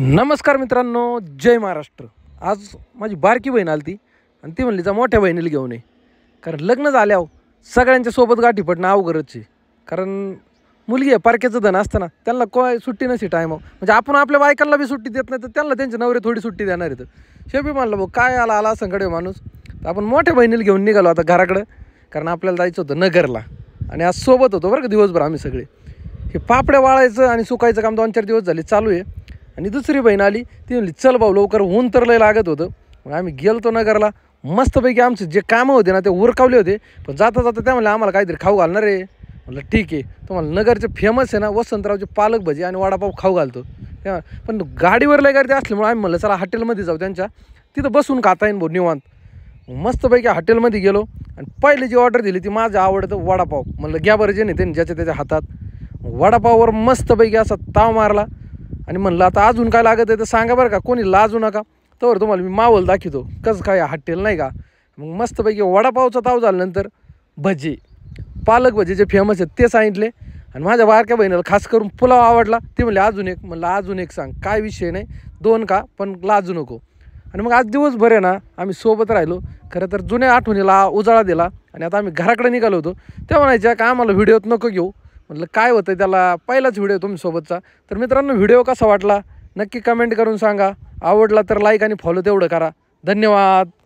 नमस्कार मित्रांनो, जय महाराष्ट्र। आज माझी बारकी बहीण आली ती आणि ती म्हणली जा मोठ्या बहिणीला घेऊन ये, कारण लग्न झाल्यावर सगळ्यांच्या सोबत गाठी पडणं अवघडच आहे। कारण मुलगी आहे, पारख्याचं धन असतं ना, त्यांना काय सुट्टी नसते टाईम, म्हणजे आपण आपल्या बायकांना बी सुट्टी देत नाही तर त्यांना त्यांचे नवरे थोडी सुट्टी देणार आहेत। शेवटी म्हणलं भाऊ काय आला संकट आहे माणूस, तर आपण मोठ्या बहिणीला घेऊन निघालो आता घराकडं, कारण आपल्याला जायचं होतं नगरला। आणि आज सोबत होतो बरं का दिवसभर आम्ही सगळे। हे पापड्या वाळायचं आणि सुकायचं काम 2-4 दिवस झाले चालू आहे। आणि दुसरी बहीण आली, ती म्हणली चल भाऊ लवकर, ऊन तर लय लागत होतं। मग आम्ही गेलतो नगरला, मस्तपैकी आमचे जे कामं होते ना ते उरकावले होते, पण जाता जाता त्या म्हणले आम्हाला काहीतरी खाऊ घालणार आहे। म्हटलं ठीक आहे, तुम्हाला नगरचे फेमस आहे ना वसंतरावचे पालक भजी आणि वडापाव खाऊ घालतो। तेव्हा पण गाडीवर लय गर्दी असल्यामुळे आम्ही म्हणलं चला हॉटेलमध्ये जाऊ त्यांच्या, तिथं बसून खाता येईन भाऊ निवांत। मस्तपैकी हॉटेलमध्ये गेलो आणि पहिली जी ऑर्डर दिली ती माझं आवडतं वडापाव। म्हणलं घ्या बरं जे नाही त्यांनी ज्याच्या त्याच्या हातात। वडापाववर मस्तपैकी असा ताव मारला आणि म्हणलं आता अजून काय लागत आहे तर सांगा बरं का, कोणी लाजू नका, तर तुम्हाला मी मावल दाखवतो कसं काय हॉटेल नाही का। मग मस्तपैकी वडापावचा ताव झाल्यानंतर भजी, पालक भजी जे फेमस आहेत ते सांगितले। आणि माझ्या बारक्या बहिणीला खास करून पुलाव आवडला, ते म्हणले अजून एक। म्हणलं अजून एक सांग, काय विषय नाही, 2 का पण लाजू नको। आणि मग आज दिवसभर आहे ना आम्ही सोबत राहिलो। खरं तर जुन्या आठवणीला उजाळा दिला आणि आता आम्ही घराकडे निघालो होतो। त्या म्हणायच्या का आम्हाला व्हिडिओत नको घेऊ, म्हटलं काय होतं त्याला, पहिलाच व्हिडिओ तुमच्यासोबतचा। तर मित्रांनो व्हिडिओ कसा वाटला नक्की कमेंट करून सांगा, आवडला तर लाईक आणि फॉलो तेवढं करा। धन्यवाद।